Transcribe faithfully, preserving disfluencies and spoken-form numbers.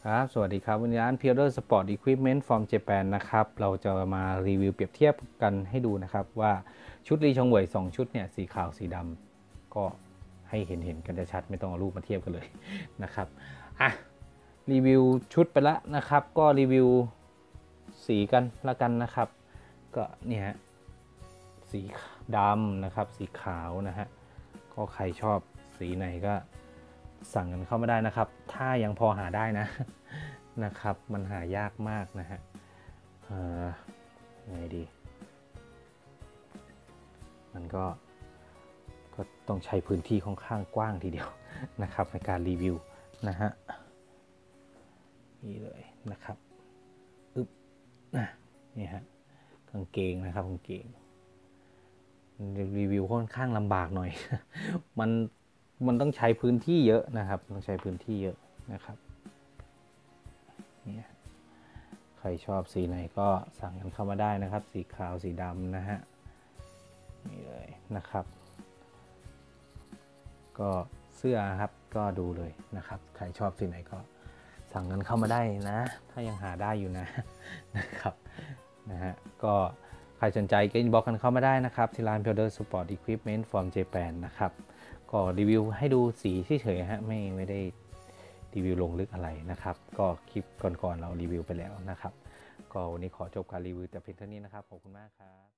ครับสวัสดีครับวันนี้ร้าน Pure Sport Equipment from Japan นะครับเราจะมารีวิวเปรียบเทียบกันให้ดูนะครับว่าชุดรีชงเวยสองชุดเนี่ยสีขาวสีดำก็ให้เห็นเห็นกันชัดไม่ต้องเอารูปมาเทียบกันเลยนะครับอ่ะรีวิวชุดไปแล้วนะครับก็รีวิวสีกันละกันนะครับก็เนี่ยฮะสีดำนะครับสีขาวนะฮะก็ใครชอบสีไหนก็สั่งกันเข้ามาได้นะครับถ้ายังพอหาได้นะนะครับมันหายากมากนะฮะไงดีมันก็ก็ต้องใช้พื้นที่ค่อนข้างกว้างทีเดียวนะครับในการรีวิวนะฮะนี่เลยนะครับอึ๊บนี่ฮะกางเกงนะครับกางเกงรีวิวค่อนข้างลำบากหน่อยมันมันต้องใช้พื้นที่เยอะนะครับต้องใช้พื้นที่เยอะนะครับนี่ใครชอบสีไหนก็สั่งกันเข้ามาได้นะครับสีขาวสีดำนะฮะนี่เลยนะครับก็เสื้อครับก็ดูเลยนะครับใครชอบสีไหนก็สั่งกันเข้ามาได้นะถ้ายังหาได้อยู่นะนะครับนะฮะก็ใครสนใจก็อินบ็อกซ์กันเข้ามาได้นะครับที่ร้าน Pure Sport Equipment from Japan นะครับก็รีวิวให้ดูสีเฉยๆฮะไม่ไม่ได้รีวิวลงลึกอะไรนะครับก็คลิปก่อนๆเรารีวิวไปแล้วนะครับก็วันนี้ขอจบการรีวิวแต่เพียงเท่านี้นะครับขอบคุณมากครับ